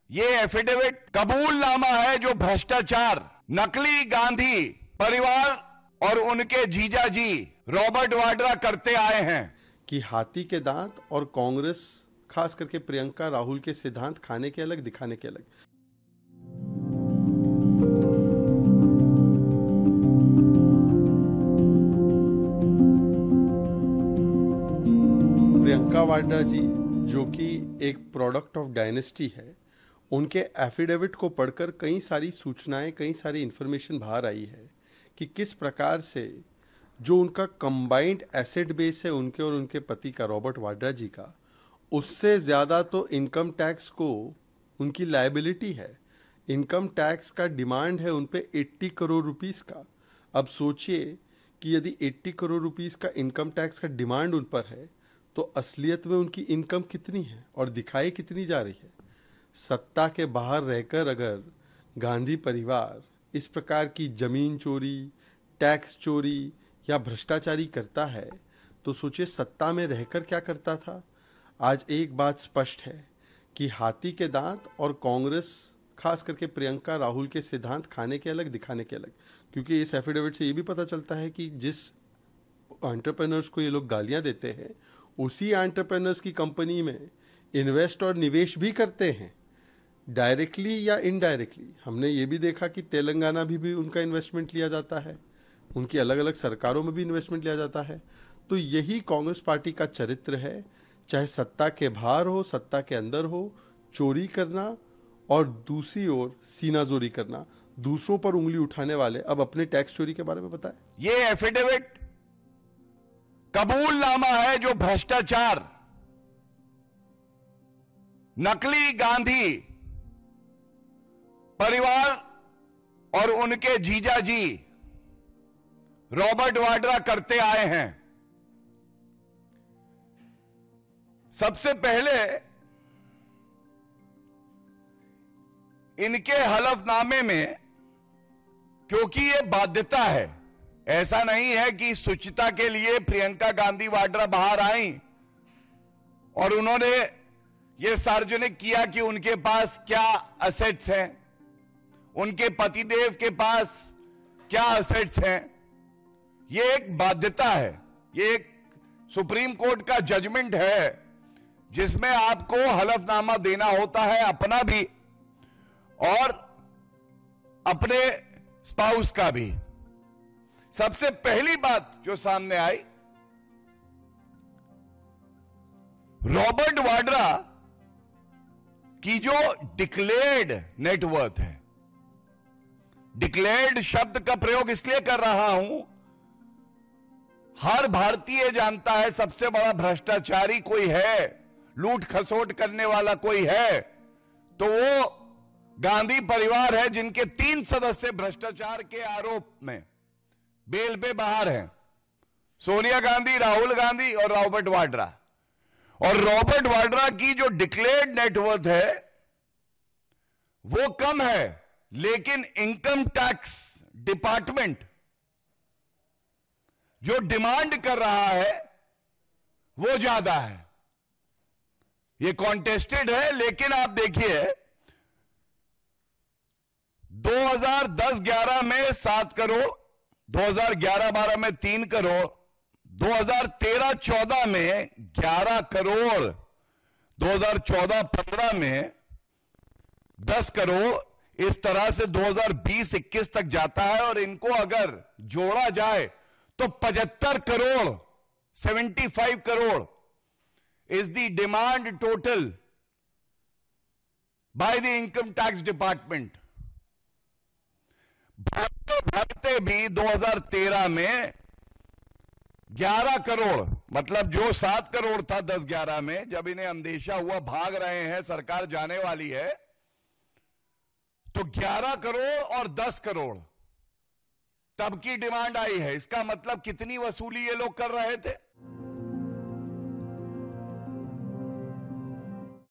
ये एफिडेविट कबूलनामा है जो भ्रष्टाचार नकली गांधी परिवार और उनके जीजाजी रॉबर्ट वाड्रा करते आए हैं कि हाथी के दांत और कांग्रेस खास करके प्रियंका राहुल के सिद्धांत खाने के अलग दिखाने के अलग। प्रियंका वाड्रा जी जो कि एक प्रोडक्ट ऑफ डायनेस्टी है, उनके एफिडेविट को पढ़कर कई सारी सूचनाएं, कई सारी इंफॉर्मेशन बाहर आई है कि किस प्रकार से जो उनका कंबाइंड एसेट बेस है उनके और उनके पति का, रॉबर्ट वाड्रा जी का, उससे ज़्यादा तो इनकम टैक्स को उनकी लायबिलिटी है। इनकम टैक्स का डिमांड है उन पे 80 करोड़ रुपीस का। अब सोचिए कि यदि 80 करोड़ रुपीस का इनकम टैक्स का डिमांड उन पर है तो असलियत में उनकी इनकम कितनी है और दिखाई कितनी जा रही है। सत्ता के बाहर रहकर अगर गांधी परिवार इस प्रकार की जमीन चोरी, टैक्स चोरी या भ्रष्टाचारी करता है तो सोचिए सत्ता में रहकर क्या करता था। आज एक बात स्पष्ट है कि हाथी के दांत और कांग्रेस खास करके प्रियंका राहुल के सिद्धांत खाने के अलग दिखाने के अलग, क्योंकि इस एफिडेविट से ये भी पता चलता है कि जिस एंटरप्रेन्योर्स को ये लोग गालियां देते हैं उसी एंटरप्रेन्योर्स की कंपनी में इन्वेस्ट और निवेश भी करते हैं, डायरेक्टली या इनडायरेक्टली। हमने ये भी देखा कि तेलंगाना भी उनका इन्वेस्टमेंट लिया जाता है, उनकी अलग अलग सरकारों में भी इन्वेस्टमेंट लिया जाता है। तो यही कांग्रेस पार्टी का चरित्र है, चाहे सत्ता के बाहर हो, सत्ता के अंदर हो, चोरी करना और दूसरी ओर सीनाजोरी करना, दूसरों पर उंगली उठाने वाले। अब अपने टैक्स चोरी के बारे में बताएं। ये एफिडेविट कबूलनामा है जो भ्रष्टाचार नकली गांधी परिवार और उनके जीजाजी रॉबर्ट वाड्रा करते आए हैं। सबसे पहले इनके हलफनामे में, क्योंकि ये बाध्यता है, ऐसा नहीं है कि शुचिता के लिए प्रियंका गांधी वाड्रा बाहर आई और उन्होंने ये सार्वजनिक किया कि उनके पास क्या असेट्स हैं, उनके पतिदेव के पास क्या असेट्स हैं। ये एक बाध्यता है, ये एक सुप्रीम कोर्ट का जजमेंट है जिसमें आपको हलफनामा देना होता है, अपना भी और अपने स्पाउस का भी। सबसे पहली बात जो सामने आई, रॉबर्ट वाड्रा की जो डिक्लेयर्ड नेटवर्थ है, डिक्लेयर्ड शब्द का प्रयोग इसलिए कर रहा हूं, हर भारतीय जानता है सबसे बड़ा भ्रष्टाचारी कोई है, लूट खसोट करने वाला कोई है तो वो गांधी परिवार है, जिनके 3 सदस्य भ्रष्टाचार के आरोप में बेल पे बाहर हैं, सोनिया गांधी, राहुल गांधी और रॉबर्ट वाड्रा। और रॉबर्ट वाड्रा की जो डिक्लेयर्ड नेटवर्थ है वो कम है, लेकिन इनकम टैक्स डिपार्टमेंट जो डिमांड कर रहा है वो ज्यादा है। ये कॉन्टेस्टेड है, लेकिन आप देखिए 2010-11 में 7 करोड़, 2011-12 में 3 करोड़, 2013-14 में 11 करोड़, 2014-15 में 10 करोड़, इस तरह से 2020-21 तक जाता है। और इनको अगर जोड़ा जाए तो 75 crore, 75 crore is the demand total by the income tax department. भागते भी 2013 में 11 करोड़, मतलब जो 7 करोड़ था 10-11 में, जब इन्हें अंदेशा हुआ भाग रहे हैं, सरकार जाने वाली है, तो 11 करोड़ और 10 करोड़ तब की डिमांड आई है। इसका मतलब कितनी वसूली ये लोग कर रहे थे?